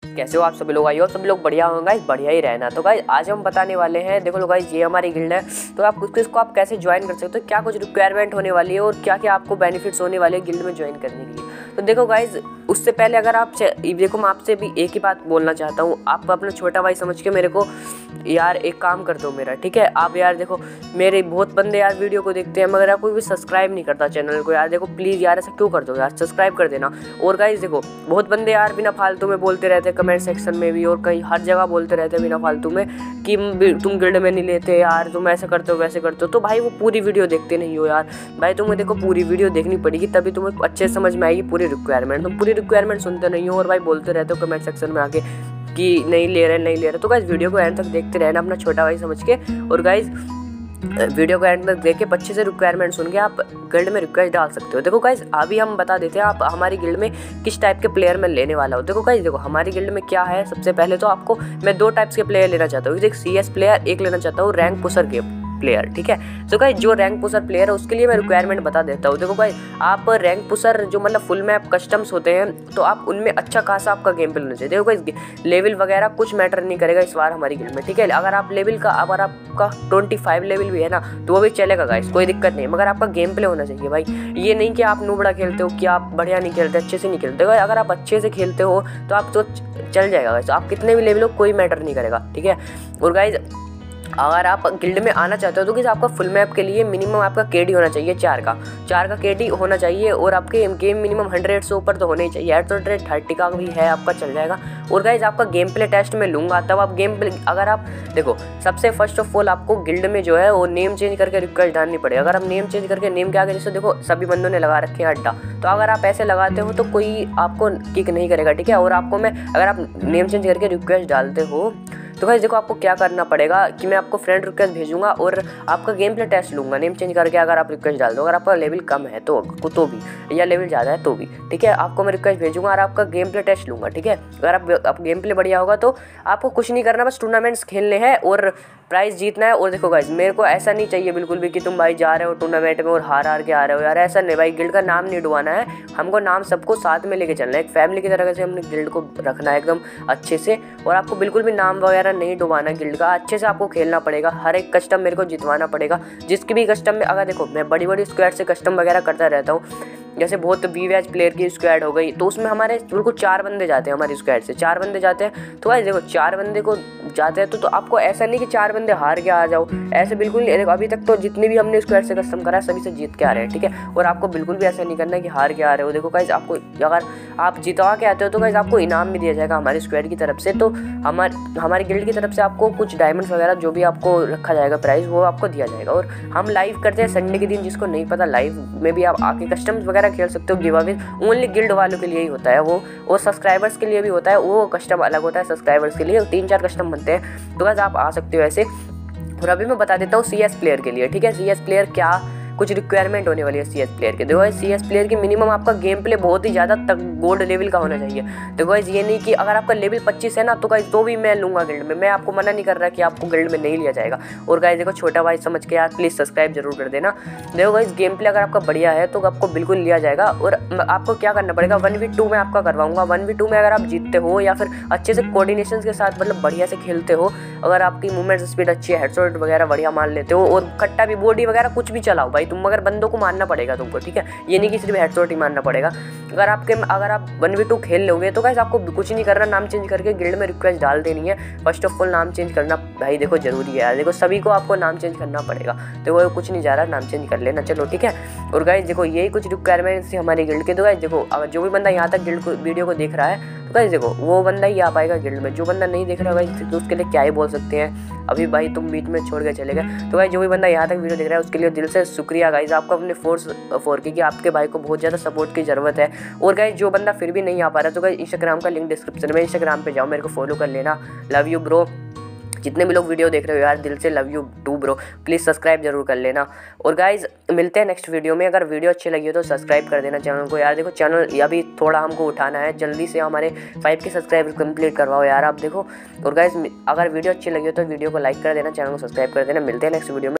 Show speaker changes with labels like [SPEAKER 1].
[SPEAKER 1] कैसे हो आप सभी लोग? आइए सभी लोग बढ़िया होंगे गाइस, बढ़िया ही रहना। तो गाइस आज हम बताने वाले हैं, देखो गाइस ये हमारी गिल्ड है। तो आप इसको आप कैसे ज्वाइन कर सकते हो, क्या कुछ रिक्वायरमेंट होने वाली है और क्या क्या आपको बेनिफिट्स होने वाले हैं गिल्ड में ज्वाइन करने के लिए। तो देखो गाइस उससे पहले अगर आप देखो मैं आपसे भी एक ही बात बोलना चाहता हूँ, आप अपना छोटा भाई समझ के मेरे को यार एक काम कर दो मेरा, ठीक है। आप यार देखो मेरे बहुत बंदे यार वीडियो को देखते हैं मगर यार कोई भी सब्सक्राइब नहीं करता चैनल को। यार देखो प्लीज़ यार ऐसा क्यों कर दो यार, सब्सक्राइब कर देना। और गाइस देखो बहुत बंदे यार बिना फालतू में बोलते रहते हैं कमेंट सेक्शन में भी और कहीं हर जगह बोलते रहते हैं बिना फालतू में कि तुम गिल्ड में नहीं लेते यार, तुम ऐसे करते हो वैसे करते हो। तो भाई वो पूरी वीडियो देखते नहीं हो यार। भाई तुम्हें देखो पूरी वीडियो देखनी पड़ेगी तभी तुम्हें अच्छे से समझ में आएगी पूरी रिक्वायरमेंट। तुम पूरी रिक्वायरमेंट सुनते नहीं हो और भाई बोलते रहते हो कमेंट सेक्शन में आके कि नहीं ले रहे। तो गाइस वीडियो को एंड तक देखते रहना अपना छोटा भाई समझ के। और गाइस वीडियो को एंड तक देख के अच्छे से रिक्वायरमेंट सुन के आप गिल्ड में रिक्वेस्ट डाल सकते हो। देखो गाइस अभी हम बता देते हैं आप हमारी गिल्ड में किस टाइप के प्लेयर मैं लेने वाला हूँ। देखो गाइस देखो हमारी गिल्ड में क्या है, सबसे पहले तो आपको मैं 2 टाइप्स के प्लेयर लेना चाहता हूँ। एक CS प्लेयर, एक लेना चाहता हूँ रैंक पुशर के प्लेयर, ठीक है। तो गाइस जो रैंक पुशर प्लेयर है उसके लिए मैं रिक्वायरमेंट बता देता हूँ। देखो गाइस आप रैंक पुशर जो मतलब फुल मैप कस्टम्स होते हैं तो आप उनमें अच्छा खासा आपका गेम प्ले होना चाहिए। देखो गाइस लेवल वगैरह कुछ मैटर नहीं करेगा इस बार हमारी गिल्ड में, ठीक है। अगर आप लेवल का अगर आपका 25 लेवल भी है ना तो वो भी चलेगा गाइस, कोई दिक्कत नहीं, मगर आपका गेम प्ले होना चाहिए भाई। ये नहीं कि आप नूबड़ा खेलते हो कि आप बढ़िया नहीं खेलते, अच्छे से नहीं खेलते। अगर आप अच्छे से खेलते हो तो आप तो चल जाएगा गाइस, आप कितने भी लेवल हो कोई मैटर नहीं करेगा, ठीक है। और गाइस अगर आप गिल्ड में आना चाहते हो तो किसी आपका फुल मैप के लिए मिनिमम आपका KD होना चाहिए 4 का KD होना चाहिए। और आपके गेम मिनिमम 100 से ऊपर तो होने ही चाहिए। 130 का भी है आपका चल जाएगा। और गाइस आपका गेम प्ले टेस्ट में लूँगा तब आप गेम प्ले, अगर आप देखो सबसे फर्स्ट ऑफ ऑल आपको गिल्ड में जो है वो नेम चेंज करके रिक्वेस्ट डालनी पड़ेगी। अगर आप नेम चेंज करके नेम के आगे जैसे देखो सभी बंदों ने लगा रखे हैं अड्डा, तो अगर आप ऐसे लगाते हो तो कोई आपको किक नहीं करेगा, ठीक है। और आपको मैं अगर आप नेम चेंज करके रिक्वेस्ट डालते हो तो गाइस देखो आपको क्या करना पड़ेगा कि मैं आपको फ्रेंड रिक्वेस्ट भेजूंगा और आपका गेम प्ले टेस्ट लूँगा नेम चेंज करके। अगर आप रिक्वेस्ट डाल दो, अगर आपका लेवल कम है तो भी या लेवल ज़्यादा है तो भी, ठीक है, आपको मैं रिक्वेस्ट भेजूंगा और आपका गेम प्ले टेस्ट लूँगा, ठीक है। अगर आप गेम प्ले बढ़िया होगा तो आपको कुछ नहीं करना, बस टूर्नामेंट्स खेलने हैं और प्राइज़ जीतना है। और देखो गाइस मेरे को ऐसा नहीं चाहिए बिल्कुल भी कि तुम भाई जा रहे हो टूर्नामेंट में और हार के आ रहे हो यार, ऐसा नहीं भाई। गिल्ड का नाम नहीं डुबाना है हमको, नाम सबको साथ में लेके चलना है, एक फैमिली की तरह से हमने गिल्ड को रखना है एकदम अच्छे से। और आपको बिल्कुल भी नाम वगैरह नहीं डुबाना गिल्ड का, अच्छे से आपको खेलना पड़ेगा। हर एक कस्टम मेरे को जितवाना पड़ेगा जिसकी भी कस्टम में। अगर देखो मैं बड़ी स्क्वाड से कस्टम वगैरह करता रहता हूँ, जैसे बहुत VVH प्लेयर की स्क्वाड हो गई तो उसमें हमारे बिल्कुल 4 बंदे जाते हैं, हमारी स्क्वाड से 4 बंदे जाते हैं। तो भाई देखो 4 बंदे को जाते हैं तो आपको ऐसा नहीं कि 4 बंदे हार के आ जाओ, ऐसे बिल्कुल नहीं। देखो अभी तक तो जितने भी हमने स्क्वाड से कस्टम करा है सभी से जीत के आ रहे हैं, ठीक है। और आपको बिल्कुल भी ऐसा नहीं करना है कि हार के आ रहे हो। देखो गाइस आपको अगर आप जितवा के आते हो तो गाइस आपको इनाम भी दिया जाएगा हमारी स्क्वाड की तरफ से। तो हमारी गिल्ड की तरफ से आपको कुछ डायमंड्स वगैरह जो भी आपको रखा जाएगा प्राइस वो आपको दिया जाएगा। और हम लाइव करते हैं संडे के दिन, जिसको नहीं पता लाइव में भी आप आके कस्टम्स वगैरह खेल सकते हो। गिव अवे ओनली गिल्ड वालों के लिए ही होता है वो, और सब्सक्राइबर्स के लिए भी होता है, वो कस्टम अलग होता है सब्सक्राइबर्स के लिए। 3-4 कस्टम बनते हैं तो बस आप आ सकते हो ऐसे। और अभी मैं बता देता हूँ CS प्लेयर के लिए, ठीक है। CS प्लेयर क्या कुछ रिक्वायरमेंट होने वाली है CS प्लेयर के। देखो CS प्लेयर की मिनिमम आपका गेम प्ले बहुत ही ज़्यादा तक गोल्ड लेवल का होना चाहिए। देखो गाइस ये नहीं कि अगर आपका लेवल 25 है ना तो गाइस तो भी मैं लूँगा गिल्ड में, मैं आपको मना नहीं कर रहा कि आपको गिल्ड में नहीं लिया जाएगा। और गाइस देखो छोटा भाई समझ के यार प्लीज़ सब्सक्राइब जरूर कर देना। देखो गाइस गेम प्ले अगर आपका बढ़िया है तो आपको बिल्कुल लिया जाएगा। और आपको क्या करना पड़ेगा, 1v2 में आपका करवाऊँगा। 1v2 में अगर आप जीतते हो या फिर अच्छे से कोऑर्डिनेशन के साथ मतलब बढ़िया से खेलते हो, अगर आपकी मूवमेंट स्पीड अच्छी है, हेडशॉट वगैरह बढ़िया मार लेते हो और खट्टा भी बॉडी वगैरह कुछ भी चलाओ भाई तुम, मगर बंदों को मारना पड़ेगा तुमको, ठीक है। ये नहीं कि सिर्फ हेडशॉट ही मारना पड़ेगा। अगर आप 1v2 खेल लोगे तो गाइस आपको कुछ नहीं करना, नाम चेंज करके गिल्ड में रिक्वेस्ट डाल देनी है। फर्स्ट ऑफ ऑल नाम चेंज करना भाई देखो जरूरी है यार, देखो सभी को आपको नाम चेंज करना पड़ेगा। तो वो कुछ नहीं जा रहा, नाम चेंज कर लेना, चलो ठीक है। और गाइस देखो यही कुछ रिक्वायरमेंट्स थी हमारी गिल्ड के। तो गाइस देखो अगर जो भी बंदा यहाँ तक गिल्ड को वीडियो को देख रहा है तो गाइस देखो वो बंदा ही आ पाएगा गिल्ड में। जो बंदा नहीं देख रहा है तो उसके लिए क्या ही बोल सकते हैं, अभी भाई तुम बीच में छोड़ के चले गए। तो गाइस जो भी बंदा यहाँ तक वीडियो देख रहा है उसके लिए दिल से शुक्रिया गाइस, आपको अपने फोर्स फॉर की आपके भाई को बहुत ज़्यादा सपोर्ट की ज़रूरत है। और गाइस जो बंदा फिर भी नहीं आ पा रहा तो गाइस इंस्टाग्राम का लिंक डिस्क्रिप्शन में, इंस्टाग्राम पे जाओ, मेरे को फॉलो कर लेना। लव यू ब्रो, जितने भी लोग वीडियो देख रहे हो यार दिल से love you too bro, please subscribe जरूर कर लेना। और गाइज मिलते हैं नेक्स्ट वीडियो में। अगर वीडियो अच्छी लगी हो तो सब्सक्राइब कर देना चैनल को यार। देखो चैनल अभी थोड़ा हमको उठाना है, जल्दी से हमारे 5 के सब्सक्राइबर कंप्लीट करवाओ यार आप देखो। और गाइज अगर वीडियो अच्छी लगी हो तो वीडियो को लाइक कर देना, चैनल को सब्सक्राइब कर देना। मिलते हैं नेक्स्ट वीडियो में।